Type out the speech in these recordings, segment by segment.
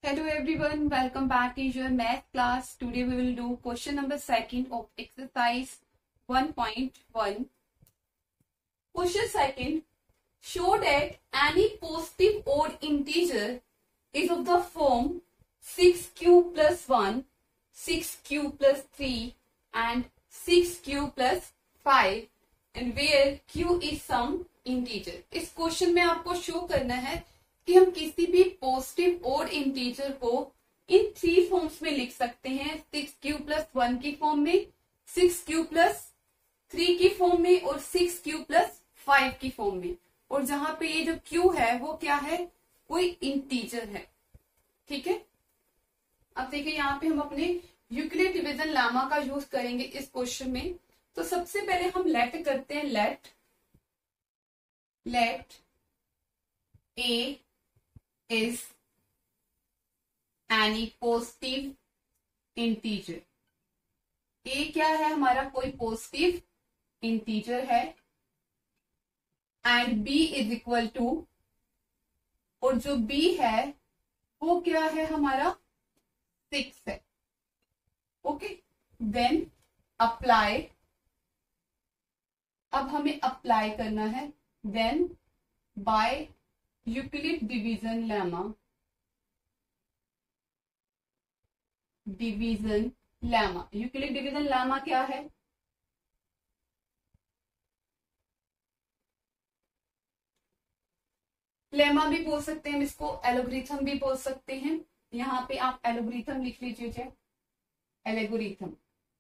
Hello everyone, welcome back to your math class. Today we will do question number 2 of exercise 1.1. Question 2. Show that any positive odd integer is of the form 6q plus 1, 6q plus 3 and 6q plus 5 and where q is some integer. इस question में आपको show करना है कि हम किसी भी positive odd integer को इन 3 फॉर्म्स में लिख सकते हैं, 6q प्लस 1 की फॉर्म में, 6q प्लस 3 की फॉर्म में और 6q प्लस 5 की फॉर्म में। और जहां पे ये जो q है वो क्या है, कोई इंटीजर है। ठीक है, अब देखिए यहाँ पे हम अपने यूक्लिड डिवीजन लेमा का यूज करेंगे इस क्वेश्चन में। तो सबसे पहले हम लेट करते हैं, let a is any positive integer। a क्या है, हमारा कोई पॉजिटिव इंटीजर है and b is equal to, और जो b है वो क्या है, हमारा 6 है। ओके, देन अप्लाई, अब हमें अप्लाई करना है, then by Euclid division lemma, Euclid division lemma क्या है, लेमा भी बोल सकते हैं हम इसको, एलोगरिथम भी बोल सकते हैं। यहाँ पे आप एलोगरिथम लिख लीजिए, एलोगरिथम।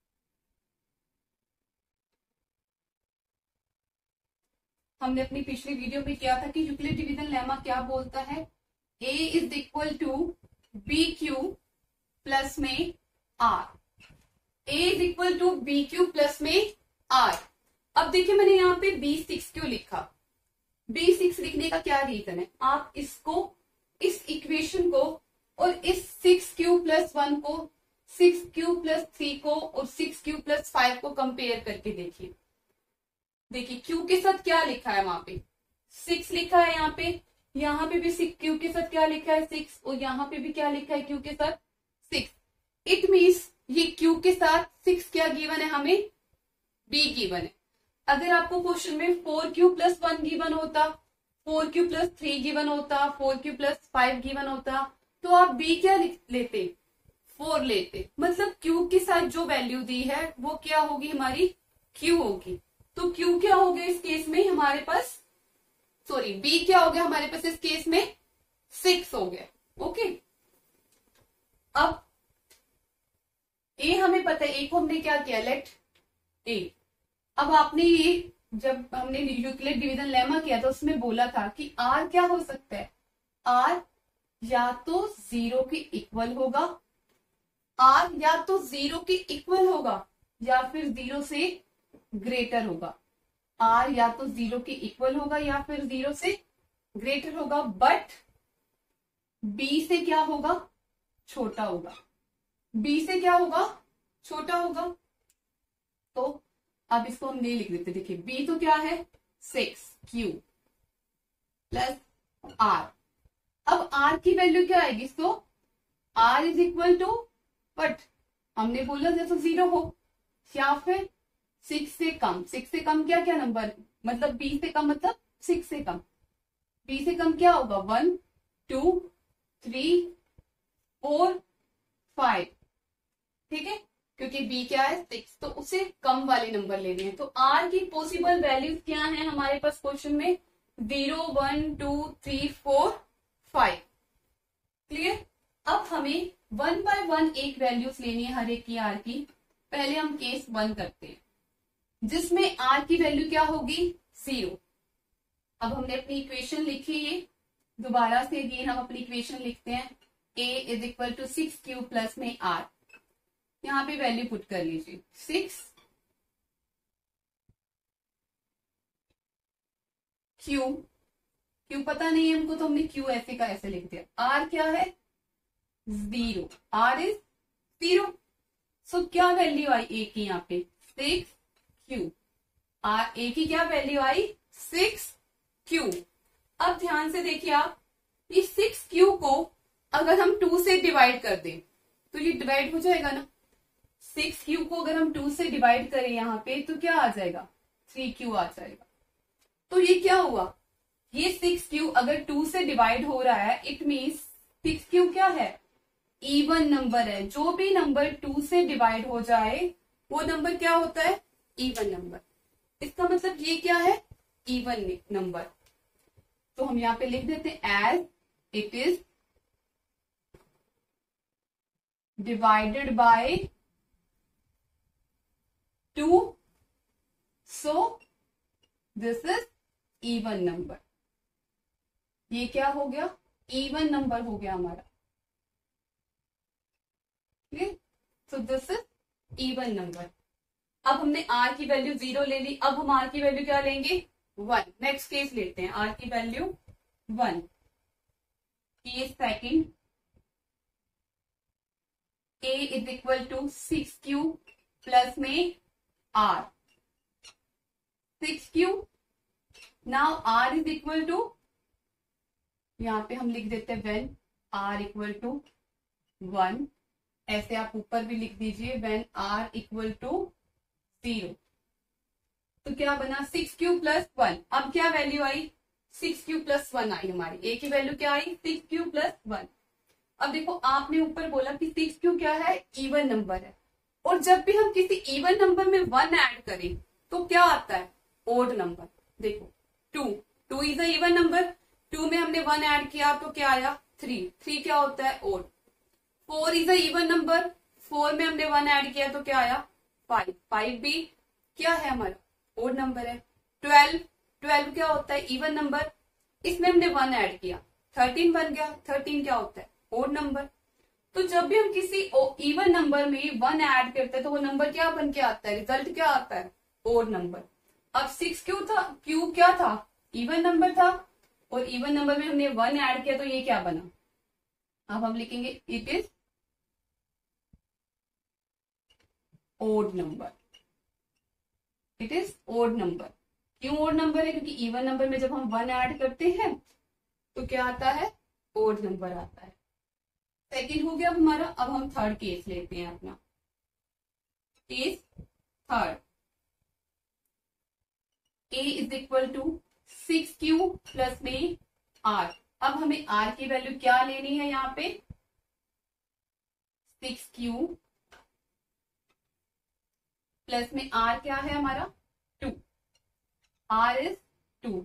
हमने अपनी पिछली वीडियो में किया था कि यूक्लिड डिवीजन लेमा क्या बोलता है, a is equal to B Q plus में r, a is equal to B Q plus में r। अब देखिए मैंने यहाँ पे b6 क्यों लिखा, b6 लिखने का क्या रीजन है, आप इसको, इस इक्वेशन को और इस 6q प्लस 1 को, 6q प्लस 3 को और 6q प्लस 5 को कंपेयर करके देखिए। देखिए q के साथ क्या लिखा है, वहां पे 6 लिखा है, यहाँ पे भी q के साथ क्या लिखा है 6, और यहाँ पे भी क्या लिखा है q के साथ 6। इट मीन्स ये q के साथ 6 क्या गिवन है, हमें b गिवन है। अगर आपको क्वेश्चन में 4q प्लस 1 गिवन होता, 4q प्लस 3 गिवन होता, 4q प्लस 5 गिवन होता, तो आप b क्या लेते, 4 लेते। मतलब q के साथ जो वैल्यू दी है वो क्या होगी, हमारी q होगी। तो q क्या हो गया इस केस में हमारे पास, सॉरी b क्या हो गया हमारे पास इस केस में 6 हो गया। ओके, अब a हमें पता है, a को हमने क्या किया, लेट a। अब आपने ये, जब हमने यूक्लिड डिवीजन लेमा किया था उसमें बोला था कि r क्या हो सकता है, r या तो 0 के इक्वल होगा, r या तो 0 के इक्वल होगा या फिर 0 से ग्रेटर होगा, r या तो 0 के इक्वल होगा या फिर 0 से ग्रेटर होगा, बट b से क्या होगा, छोटा होगा, b से क्या होगा, छोटा होगा। तो अब इसको हम नहीं लिख देते, देखिए b तो क्या है 6q प्लस r। अब r की वैल्यू क्या आएगी, तो r is equal to, but हमने बोला जैसे 0 हो या फिर 6 से कम, 6 से कम क्या क्या नंबर, मतलब b से कम मतलब 6 से कम, b से कम क्या होगा 1 2 3 4 5। ठीक है, क्योंकि b क्या है 6, तो उसे कम वाले नंबर लेने हैं। तो r की पॉसिबल वैल्यूज क्या है हमारे पास क्वेश्चन में, 0 1 2 3 4 5। क्लियर। अब हमें 1 बाय 1 एक वैल्यूज लेनी है हर एक की r की। पहले हम केस 1 करते हैं जिसमें r की वैल्यू क्या होगी 0। अब हमने अपनी इक्वेशन लिखी है, दोबारा से अगेन हम अपनी इक्वेशन लिखते हैं, a is equal to 6q plus में r। यहाँ पे वैल्यू पुट कर लीजिए, 6q पता नहीं है हमको, तो हमने q ऐसे का ऐसे लिख दिया। r क्या है 0, r इज 0। सो क्या वैल्यू आई a की, यहाँ पे 6q, a की क्या वैल्यू आई 6q। अब ध्यान से देखिए आप, इस 6q को अगर हम 2 से डिवाइड कर दें तो ये डिवाइड हो जाएगा ना। 6q को अगर हम 2 से डिवाइड करें यहाँ पे तो क्या आ जाएगा, 3q आ जाएगा। तो ये क्या हुआ, ये 6q अगर 2 से डिवाइड हो रहा है, इट मीन्स 6q क्या है, इवन नंबर है। जो भी नंबर 2 से डिवाइड हो जाए वो नंबर क्या होता है, इवन नंबर। इसका मतलब ये क्या है, इवन नंबर। तो हम यहाँ पे लिख देते हैं as it is divided by 2, so this is even number. ये क्या हो गया, इवन नंबर हो गया हमारा। So this is even number. अब हमने r की वैल्यू 0 ले ली, अब हम r की वैल्यू क्या लेंगे, 1। नेक्स्ट केस लेते हैं, r की value 1। Case second, a is equal to 6q plus में r। 6q now r is equal to, यहां पे हम लिख देते हैं व्हेन r इक्वल टू 1। ऐसे आप ऊपर भी लिख दीजिए व्हेन r इक्वल टू 0। तो क्या बना, 6q प्लस 1। अब क्या वैल्यू आई, 6q प्लस 1 आई हमारी। a की वैल्यू क्या आई, 6q प्लस 1। अब देखो आपने ऊपर बोला कि 6q क्या है, इवन नंबर है। और जब भी हम किसी इवन नंबर में 1 ऐड करें तो क्या आता है, ओड नंबर। देखो 2 इज अ इवन नंबर, 2 में हमने 1 ऐड किया तो क्या आया, 3 क्या होता है, odd. 4 is a even number, 4 में हमने 1 ऐड किया तो क्या आया, 5 भी क्या है हमारा, ओड नंबर है। 12 क्या होता है, इवन नंबर, इसमें हमने 1 ऐड किया, 13 बन गया। 13 क्या होता है, ओड नंबर। तो जब भी हम किसी इवन नंबर में 1 ऐड करते हैं तो वो नंबर क्या बन के आता है, रिजल्ट क्या आता है, ओड नंबर। अब 6q था, q क्या था, इवन नंबर था, और इवन नंबर में हमने 1 ऐड किया तो ये क्या बना। अब हम लिखेंगे it is odd number. It is odd number. क्यों ओड नंबर है, क्योंकि इवन नंबर में जब हम 1 ऐड करते हैं तो क्या आता है, ओड नंबर आता है। सेकंड हो गया हमारा। अब हम थर्ड केस लेते हैं अपना, case third. a is equal to 6q plus में r। अब हमें r की वैल्यू क्या लेनी है, यहाँ पे 6q प्लस में r क्या है हमारा, 2। r is 2।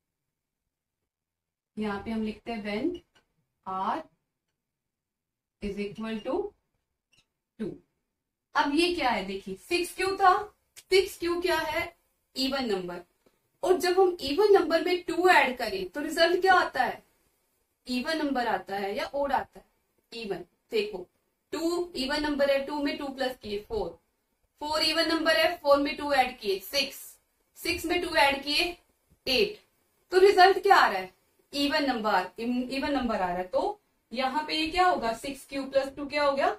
यहाँ पे हम लिखते हैं when r is equal to 2। अब ये क्या है, देखिए 6q था, 6q क्या है, इवन नंबर। और जब हम इवन नंबर में 2 ऐड करें तो रिजल्ट क्या आता है, इवन नंबर आता है या ओड आता है, इवन। देखो 2 इवन नंबर है, 2 में 2 प्लस किए 4 इवन नंबर है, 4 में 2 ऐड किए 6 में 2 ऐड किए 8। तो रिजल्ट क्या आ रहा है, इवन नंबर आ रहा है। तो यहाँ पे ये क्या होगा, 6q प्लस 2 क्या हो गया,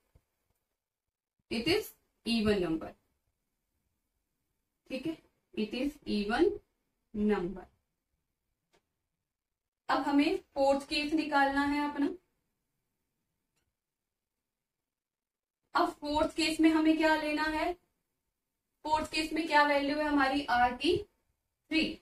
इट इज इवन नंबर। ठीक है, इट इज इवन नंबर। अब हमें फोर्थ केस निकालना है अपना। अब फोर्थ केस में हमें क्या लेना है, फोर्थ केस में क्या वैल्यू है हमारी, r की 3।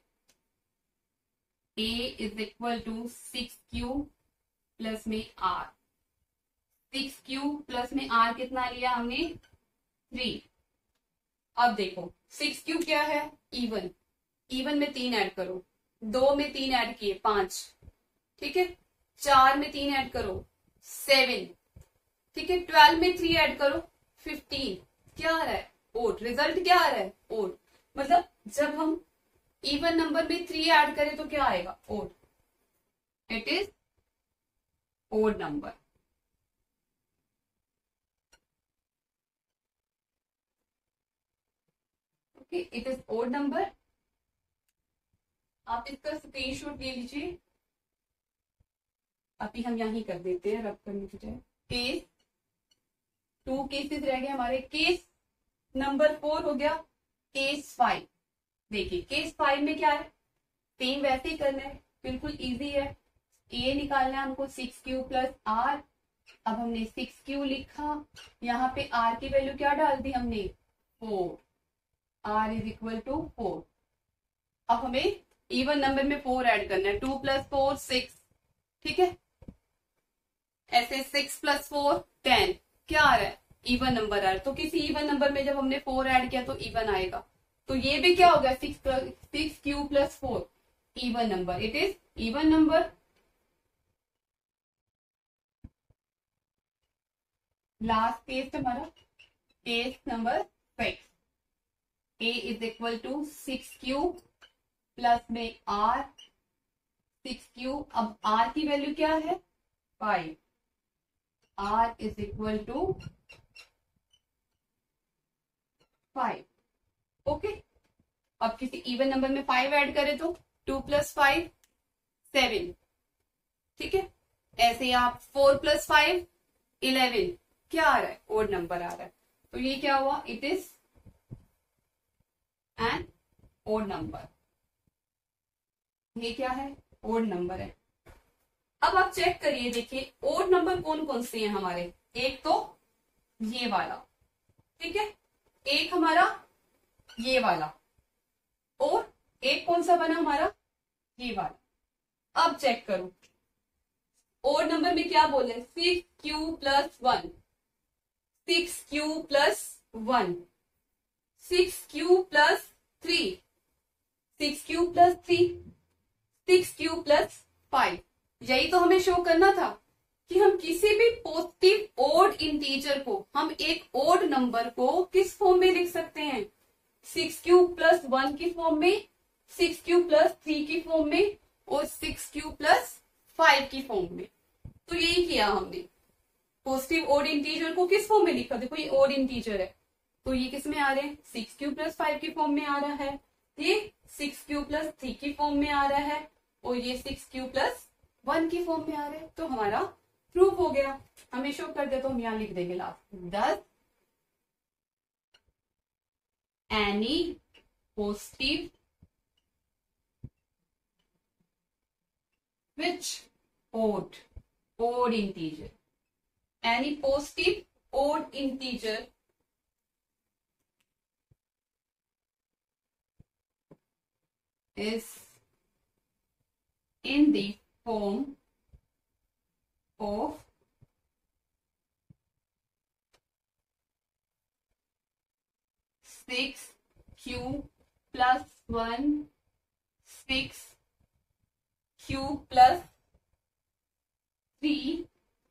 a is equal to 6q plus में r। 6q प्लस में r कितना लिया हमने, 3। अब देखो 6q क्या है, इवन में 3 ऐड करो, 2 में 3 ऐड किए 5। ठीक है, 4 में 3 ऐड करो 7। ठीक है, 12 में 3 ऐड करो 15। क्या आ रहा है, ओड। रिजल्ट क्या आ रहा है, ओड। मतलब जब हम इवन नंबर में 3 ऐड करें तो क्या आएगा, odd. It is odd number. Okay, it is odd number. आप इसका स्क्रीनशॉट ले लीजिए। अभी हम यहीं कर देते हैं, रब करने की बजाय। केस 2 केसेस रह गए हमारे। केस नंबर 4 हो गया। केस 5 देखिए, केस 5 में क्या है, सेम वैसे ही करना है, बिल्कुल इजी है। ये निकालना है हमको 6q प्लस आर। अब हमने 6q लिखा, यहाँ पे r की वैल्यू क्या डाल दी हमने 4, r इज इक्वल टू 4। अब हमें इवन नंबर में 4 ऐड करना है, 2 प्लस 4 6, ठीक है। ऐसे 6 प्लस 4 10, क्या आ रहा है इवन नंबर आ रहा है। तो किसी इवन नंबर में जब हमने 4 ऐड किया तो इवन आएगा। तो ये भी क्या हो गया 6q plus 4 even number, it is even number. Last case हमारा case number 6, a is equal to 6q plus में r, 6q। अब r की वैल्यू क्या है 5, r is equal to 5। Okay, अब किसी इवन नंबर में 5 ऐड करें तो 2 प्लस 5 7, ठीक है। ऐसे ही आप 4 प्लस 5 11, क्या आ रहा है ओड नंबर आ रहा है। तो ये क्या हुआ, it is an odd number. ये क्या है ओड नंबर है। अब आप चेक करिए, देखिए ओड नंबर कौन कौन से हैं हमारे। एक तो ये वाला, ठीक है, एक हमारा ये वाला, और एक कौन सा बना हमारा ये वाला। अब चेक करो ओड नंबर में क्या बोले 6q plus 1, 6q plus 1, 6q plus 3, 6q plus 3, 6q plus 5। यही तो हमें शो करना था कि हम किसी भी पॉजिटिव ओड इंटीजर को हम एक ओड नंबर को किस फॉर्म में लिख सकते हैं, 6q प्लस 1 की फॉर्म में, 6q प्लस 3 की फॉर्म में, और 6q प्लस 5 की फॉर्म में। तो यही किया हमने, पॉजिटिव ओड इंटीजर को किस फॉर्म में लिखा। देखो ये ओड इंटीजर है तो ये किस में आ रहे हैं 6q प्लस 5 की फॉर्म में आ रहा है, ये 6q प्लस 3 की फॉर्म में आ रहा है, और ये 6q प्लस 1 की फॉर्म में आ रहा है। तो हमारा प्रूफ हो गया। हमें शो कर दे तो हम यहां लिख देंगे last, thus any positive which odd integer, any positive odd integer is in the form of 6q plus 1, 6q plus 3,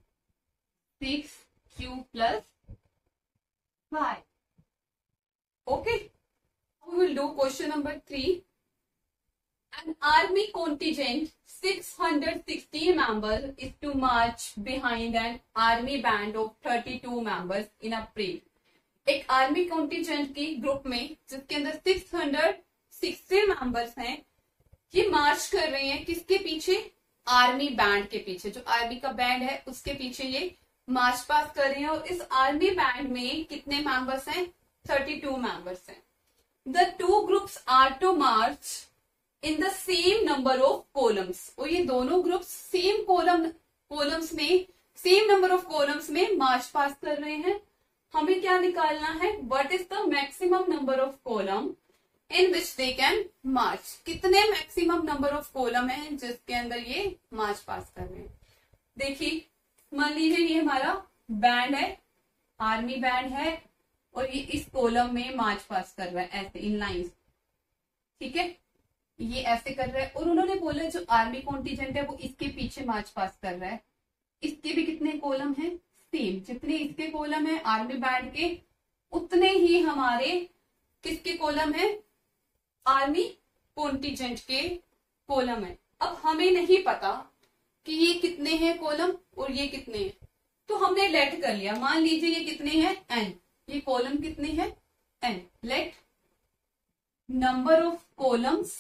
6q plus 5. Okay, we will do question number 3. An army contingent 660 members is to march behind an army band of 32 members in a parade. एक army contingent की group में जिसके अंदर 660 members हैं, ये मार्च कर रहे हैं किसके पीछे, आर्मी बैंड के पीछे। जो आर्मी का बैंड है उसके पीछे ये मार्च पास कर रहे हैं। और इस आर्मी बैंड में कितने मेंबर्स हैं 32 मेंबर्स हैं। The two groups are to march in the same number of columns. और ये दोनों ग्रुप्स सेम कॉलम्स में, सेम नंबर ऑफ कॉलम्स में मार्च पास कर रहे हैं। हमें क्या निकालना है, what is the maximum number of column in which they can march. कितने मैक्सिमम नंबर ऑफ कॉलम है जिसके अंदर ये मार्च पास कर रहे हैं। देखिए मान लीजिए ये हमारा बैंड है, आर्मी बैंड है, और ये इस कॉलम में मार्च पास कर रहा है ऐसे इन लाइंस, ठीक है, ये ऐसे कर रहा है। और उन्होंने बोला जो आर्मी कॉन्टिजेंट है वो इसके पीछे मार्च पास कर रहा है। इसके भी कितने कॉलम है, सेम, जितने इसके कॉलम है आर्मी बैंड के उतने ही हमारे किसके कॉलम है, आर्मी कॉन्टिजेंट के कॉलम है। अब हमें नहीं पता कि ये कितने हैं कॉलम और ये कितने हैं, तो हमने लेट कर लिया। मान लीजिए ये कितने हैं n, ये कॉलम कितने हैं n, let number of columns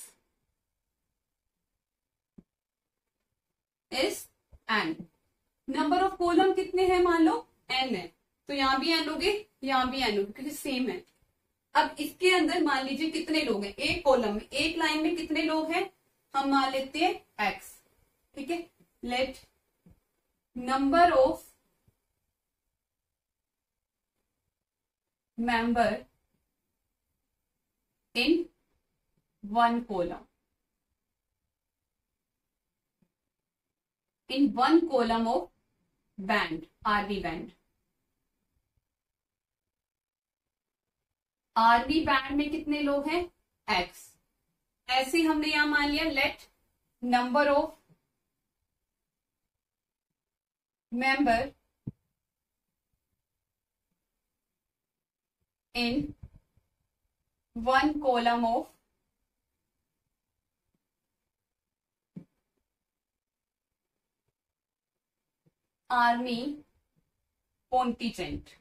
is n। Number of column कितने हैं, मान लो n है, तो यहां भी n होगे, यहां भी n होगे क्योंकि सेम है। अब इसके अंदर मान लीजिए कितने लोग हैं, एक कॉलम में, एक लाइन में कितने लोग हैं, हम मान लेते हैं x, ठीक है। Let number of member in one column, in one column of band, RB band. RB band में कितने लोग हैं? X. ऐसे हमने यहां मान लिया let number of member in one column of army contingent.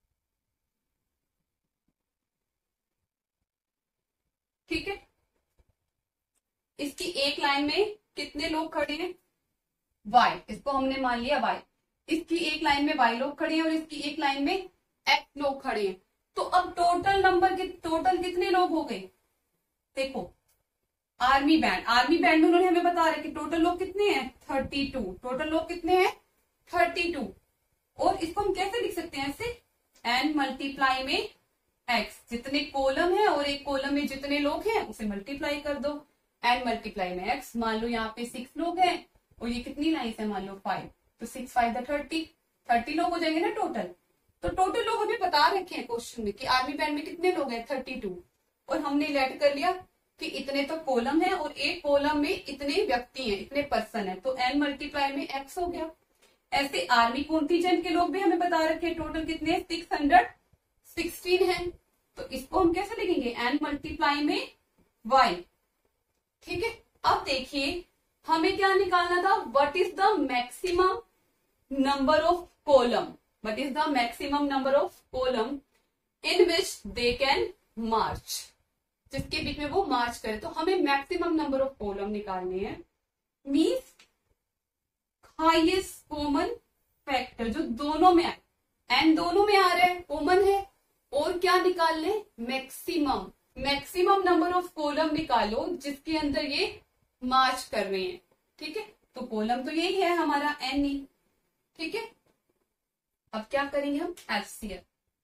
ठीक है, इसकी एक लाइन में कितने लोग खड़े हैं? Y. इसको हमने मान लिया Y. इसकी एक लाइन में Y लोग खड़े हैं और इसकी एक लाइन में X लोग खड़े हैं। तो अब टोटल कितने लोग हो गए? देखो, आर्मी बैंड में उन्होंने हमें बता रहे कि टोटल लोग कितने हैं? 32। टोटल लोग कितने हैं? 32। और इसको हम कैसे लिख सकते हैं? ऐसे n मल्टीप्लाई में x, जितने कॉलम है और एक कॉलम में जितने लोग हैं उसे मल्टीप्लाई कर दो। n मल्टीप्लाई में x, मान लो यहाँ पे 6 लोग हैं और ये कितनी लाइन है? मान लो 5, तो 6 5 30 लोग हो जाएंगे ना टोटल। तो टोटल लोग हमें बता रखे हैं क्वेश्चन में कि आर्मी बैंड में कितने लोग हैं? 32। और हमने लेट कर लिया कि इतने तो कॉलम है और एक कॉलम में इतने व्यक्ति हैं, इतने पर्सन है, तो n मल्टीप्लाई में x हो गया। ऐसे आर्मी कॉन्टिजेंट के लोग भी हमें बता रखे हैं टोटल कितने? 616 है। तो इसको हम कैसे लिखेंगे? n मल्टीप्लाई में y। ठीक है, अब देखिए हमें क्या निकालना था? What is the maximum number of column, what is the maximum number of column in which they can march, जिसके बीच में वो मार्च करे। तो हमें मैक्सिमम नंबर ऑफ कॉलम निकालने हैं। मीन्स हाईएस्ट कॉमन फैक्टर जो दोनों में आए, एन दोनों में आ रहा है, कॉमन है। और क्या निकाल ले? मैक्सिमम नंबर ऑफ कॉलम निकालो जिसके अंदर ये मार्च कर रहे हैं। ठीक है, तो कॉलम तो यही है हमारा एन ही। ठीक है, अब क्या करेंगे हम? HCF.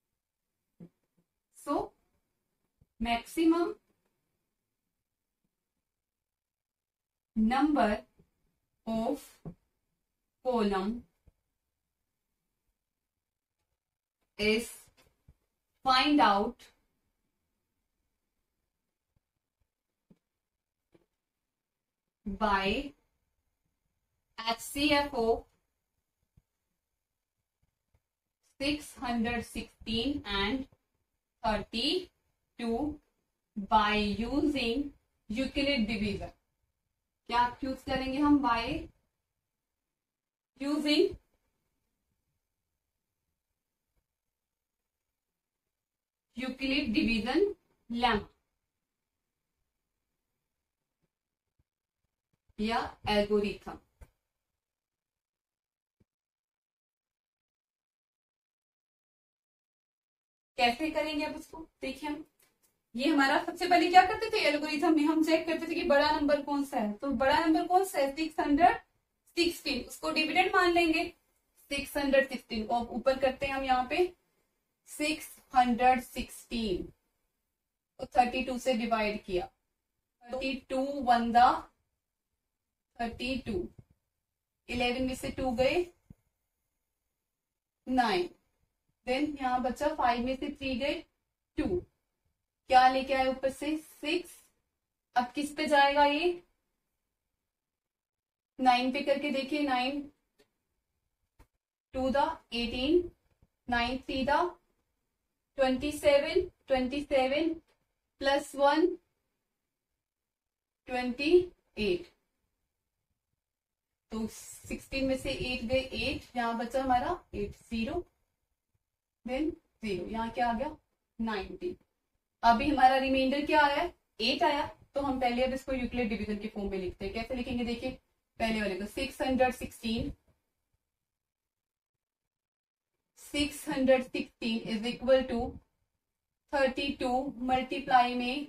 So maximum number of column is find out by HCFO 616 and 32 by using Euclid division। क्या यूज करेंगे हम? by using Euclid division lemma या एल्गोरिथम। कैसे करेंगे अब इसको? देखिए हम ये हमारा सबसे पहले क्या करते थे? एल्गोरिथम में हम चेक करते थे कि बड़ा नंबर कौन सा है। तो बड़ा नंबर कौन सा है? 616। उसको डिविडेंड मान लेंगे 616 और ऊपर करते हैं हम यहाँ पे 616 तो 32 से डिवाइड किया। 32 1 दा 32, 11 में से 2 गए 9, देन यहाँ बचा 5 में से 3 गए 2, क्या लेके आए ऊपर से? 6। अब किस पे जाएगा ये? 9 पे करके देखिए। 9 2 दा 18, 9 3 दा 27, 27 प्लस 1 28। तो 16 में से 8 गए 8, यहाँ बचा हमारा 8 0, देन 0, यहाँ क्या आ गया? 19। अभी हमारा रिमाइंडर क्या आया है? 8 आया। तो हम पहले अब इसको यूक्लिड डिवीजन के फॉर्म में लिखते हैं। कैसे लिखेंगे? देखिए पहले वाले को 616 इज इक्वल टू 32 मल्टीप्लाई में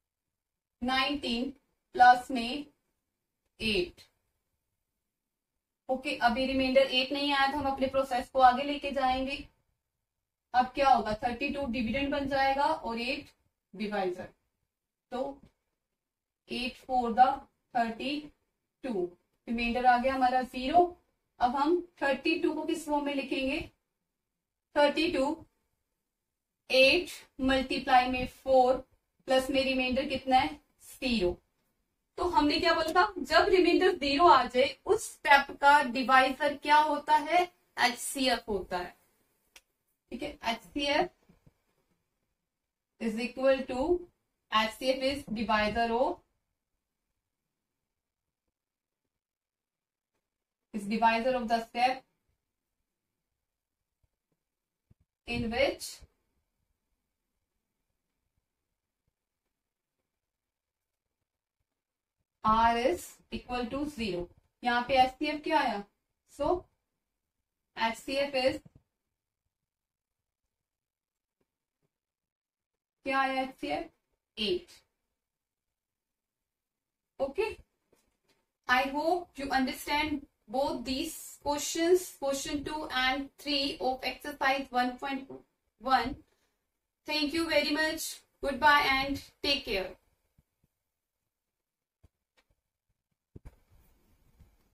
19 प्लस में 8। ओके, अभी रिमाइंडर 8 नहीं आया तो हम अपने प्रोसेस को आगे लेके जाएंगे। अब क्या होगा, 32 डिविडेंड बन जाएगा और 8 डिवाइजर, तो 8 4 द 32, रिमाइंडर आ गया हमारा 0। अब हम 32 को किस फॉर्म में लिखेंगे, 32 8 मल्टीप्लाई में 4 प्लस में रिमाइंडर कितना है 0। तो हमने क्या बोला था, जब रिमाइंडर 0 आ जाए उस स्टेप का डिवाइजर क्या होता है, HCF होता है। ठीक है, HCF is equal to, HCF is divisor of, is divisor of the step in which R is equal to 0। यहाँ पे HCF क्या आया, so HCF is, क्या आया HCF 8। okay, I hope you understand both these questions, question 2 and 3 of exercise 1.1. Thank you very much. Goodbye and take care.